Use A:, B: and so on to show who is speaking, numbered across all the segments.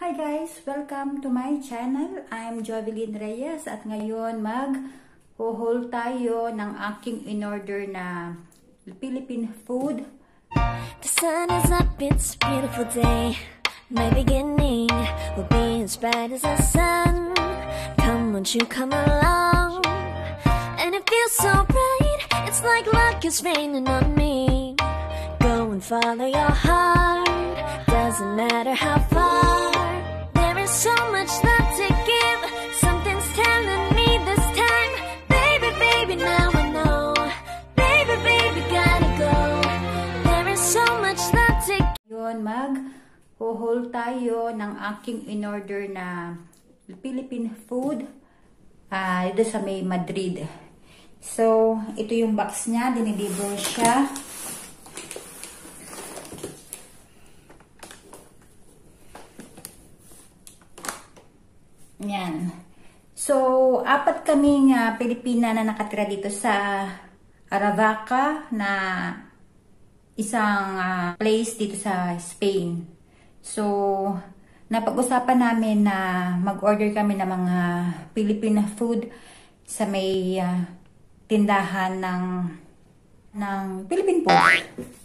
A: Hi guys! Welcome to my channel. I'm Jovelyn Reyes at ngayon mag-haul tayo ng aking in-order na Philippine food.
B: The sun is up, it's a beautiful day. My beginning will be as bright as the sun. Come, won't you come along? And it feels so bright, it's like luck is raining on me. Go and follow your heart, doesn't matter how far. There is so much love to give, something's telling me this time. Baby, baby, now I know. Baby, baby, gotta go. There is so much love to give.
A: Ngayon mag-haul tayo ng aking in-order na Philippine food dito sa may Madrid. So, ito yung box niya, dinideliver siya. Yan. So, apat kaming Pilipina na nakatira dito sa Aravaca na isang place dito sa Spain. So, napag-usapan namin na mag-order kami ng mga Filipino food sa may tindahan ng Philippine food.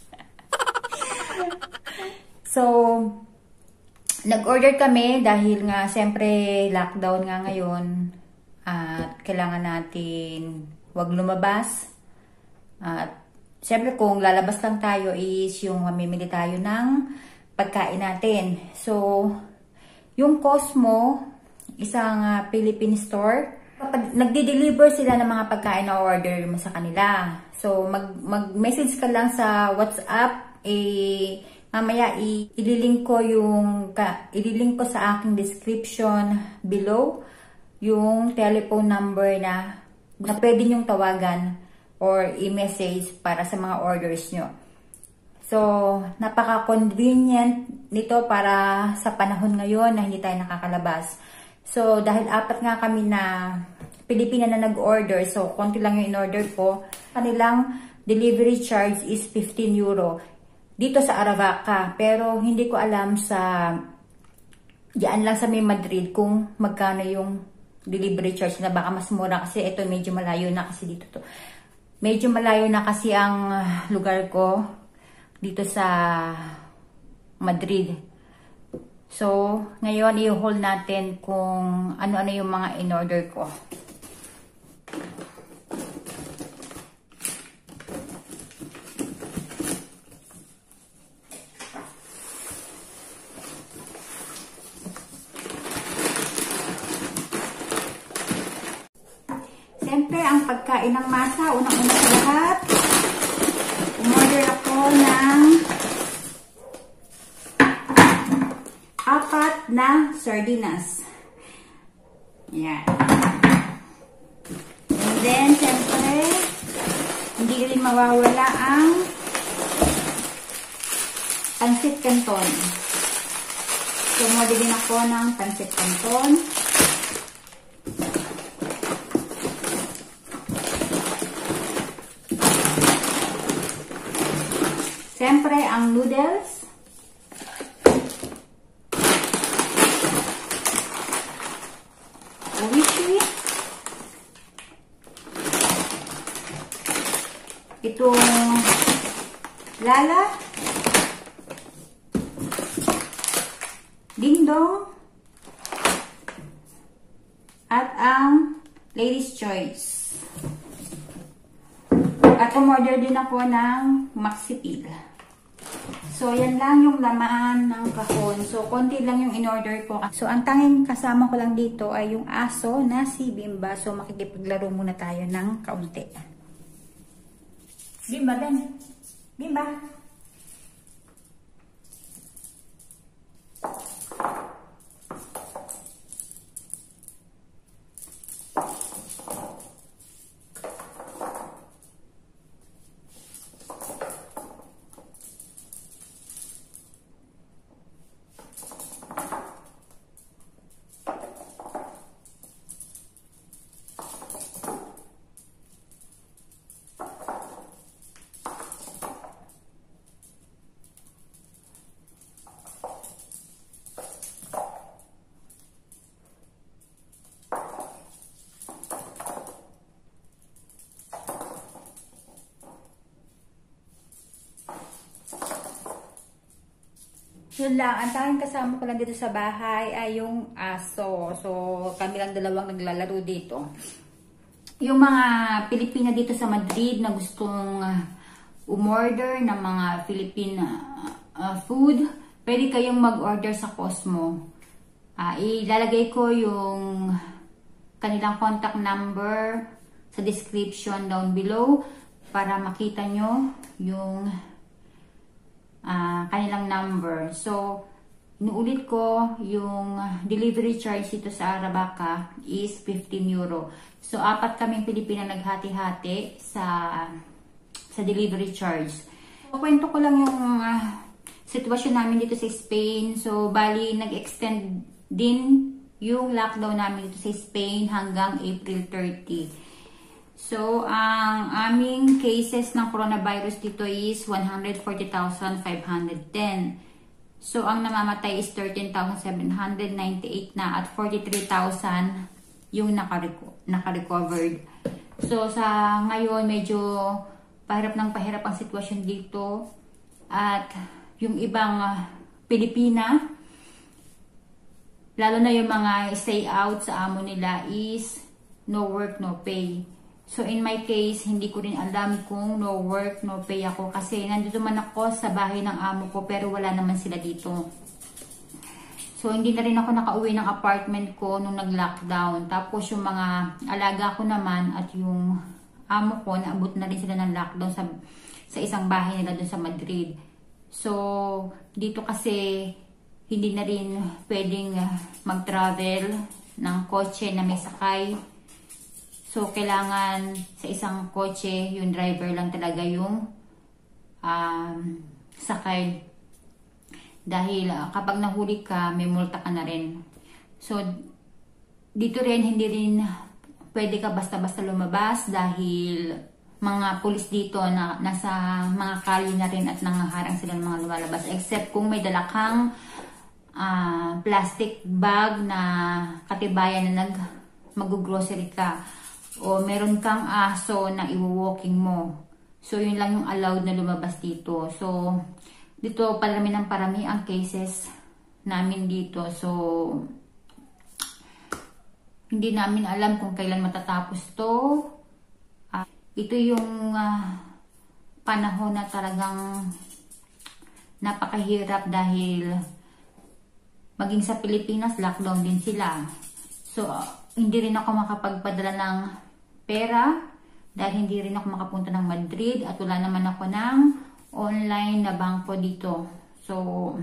A: So, nag-order kami dahil nga siyempre lockdown nga ngayon at kailangan natin wag lumabas. At siyempre kung lalabas lang tayo is yung mamimili tayo ng pagkain natin. So, yung Cosmo, isang Philippine store, kapag nagde-deliver sila ng mga pagkain na order mo sa kanila. So, mag-message ka lang sa WhatsApp, mamaya ililink ko sa aking description below yung telephone number na pwede nyong tawagan or i-message para sa mga orders nyo. So, napaka-convenient nito para sa panahon ngayon na hindi tayo nakakalabas. So, dahil apat nga kami na Pilipina na nag-order, so konti lang yung in-order ko, kanilang delivery charge is 15 euro. Dito sa Aravaca, pero hindi ko alam diyan lang sa may Madrid kung magkano yung delivery charge na baka mas mura kasi ito medyo malayo na kasi dito to. Medyo malayo na kasi ang lugar ko dito sa Madrid. So, ngayon i-haul natin kung ano-ano yung mga in-order ko. Siyempre, ang pagkain ng masa, unang-una sa lahat, umorder ako ng 4 na sardinas. Yan. And then, siyempre, hindi rin mawawala ang pansit canton. So, umorder din ako ng pansit canton. Siyempre, ang noodles. Oishi. Itong Lala. Ding Dong. At ang Lady's Choice. At umorder din ako ng Maxipil. So, yan lang yung laman ng kahon. So, konti lang yung in-order ko. So, ang tanging kasama ko lang dito ay yung aso na si Bimba. So, makikipaglaro muna tayo ng kaunti. Bimba, Ben. Bimba. Yun lang, ang tanging kasama ko lang dito sa bahay ay yung aso. So, kami lang dalawang naglalaro dito. Yung mga Pilipina dito sa Madrid na gustong umorder ng mga Filipina food, pwede kayong mag-order sa Cosmo. Ilalagay ko yung kanilang contact number sa description down below para makita nyo yung kanilang number. So, inuulit ko, yung delivery charge dito sa Arabaca is 15 euro. So, 4 kaming Pilipina naghati-hati sa delivery charge. So, kwento ko lang yung sitwasyon namin dito sa Spain. So, bali, nag-extend din yung lockdown namin dito sa Spain hanggang April 30. So, ang aming cases ng coronavirus dito is 140,510. So, ang namamatay is 13,798 na at 43,000 yung naka-recovered. So, sa ngayon, medyo pahirap ng pahirap ang sitwasyon dito. At yung ibang Pilipina, lalo na yung mga stay out sa amo nila is no work, no pay. So, in my case, hindi ko rin alam kung no work, no pay ako. Kasi nandito man ako sa bahay ng amo ko pero wala naman sila dito. So, hindi na rin ako nakauwi ng apartment ko nung nag-lockdown. Tapos, yung mga alaga ko naman at yung amo ko, naabot na rin sila ng lockdown sa isang bahay nila dun sa Madrid. So, dito kasi hindi na rin pwedeng mag-travel ng kotse na may sakay. So, kailangan sa isang kotse, yung driver lang talaga yung sakay. Dahil kapag nahuli ka, may multa ka na rin. So, dito rin, hindi rin pwede ka basta-basta lumabas dahil mga pulis dito na nasa mga kalye na rin at nangaharang sila ng mga lumalabas. Except kung may dala kang plastic bag na katibayan na mag-grocery ka. O meron kang aso na i-walking mo. So, yun lang yung allowed na lumabas dito. So, dito parami ng parami ang cases namin dito. So, hindi namin alam kung kailan matatapos to. Ito yung panahon na talagang napakahirap dahil maging sa Pilipinas, lockdown din sila. So, hindi rin ako makapagpadala ng pera dahil hindi rin ako makapunta ng Madrid at wala naman ako ng online na bangko dito. So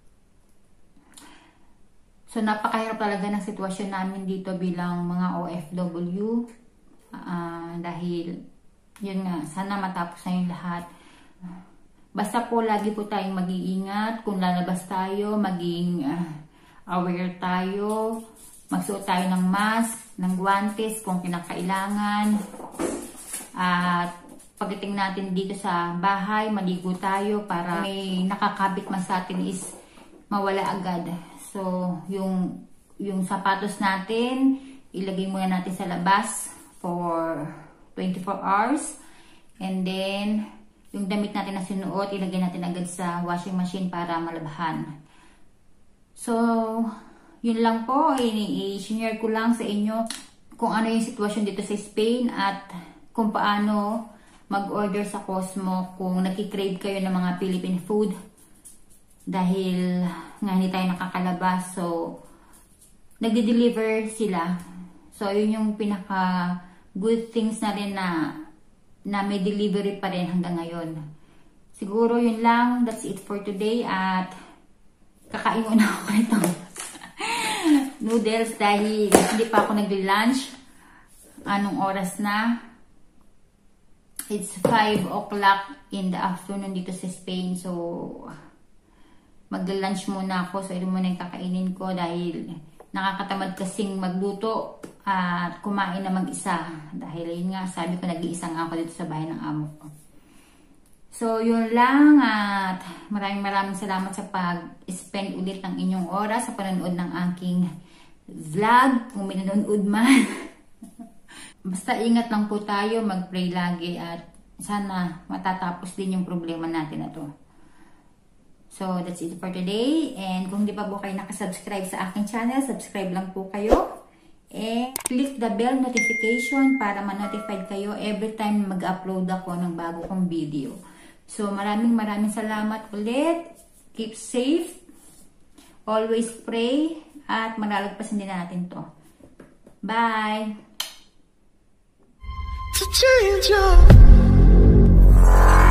A: napakahirap talaga ng sitwasyon namin dito bilang mga OFW dahil yun nga, sana matapos na yung lahat. Basta po lagi po tayong mag-iingat kung lalabas tayo, maging aware tayo. Magsuot tayo ng mask, ng guantes kung kinakailangan. At pagdating natin dito sa bahay, maligo tayo para may nakakabit man sa atin is mawala agad. So, yung sapatos natin, ilagay muna natin sa labas for 24 hours. And then, yung damit natin na sinuot, ilagay natin agad sa washing machine para malabahan. So, yun lang po, i-share ko lang sa inyo kung ano yung sitwasyon dito sa Spain at kung paano mag-order sa Cosmo kung nakikrave kayo ng mga Philippine food dahil nga hindi tayo nakakalabas. So, nagde-deliver sila. So, yun yung pinaka good things na rin na may delivery pa rin hanggang ngayon. Siguro yun lang. That's it for today at kakain muna ako nito. Noodles dahil hindi pa ako nagli-lunch. Anong oras na? It's 5 o'clock in the afternoon dito sa Spain. So, magli-lunch muna ako. So, ito muna yung kakainin ko dahil nakakatamad kasing magluto at kumain na mag-isa. Dahil yun nga, sabi ko nag-iisa nga ako dito sa bahay ng amo ko. So, yun lang at maraming salamat sa pag-spend ulit ng inyong oras sa panonood ng aking vlog, kung may nanonood man. Basta ingat lang po tayo, mag-pray lagi at sana matatapos din yung problema natin na to. So, that's it for today. And kung di pa po kayo nakasubscribe sa aking channel, subscribe lang po kayo. And click the bell notification para ma-notified kayo every time mag-upload ako ng bago kong video. So, maraming salamat ulit. Keep safe. Always pray. At malalagpasin din natin to. Bye!
C: To change your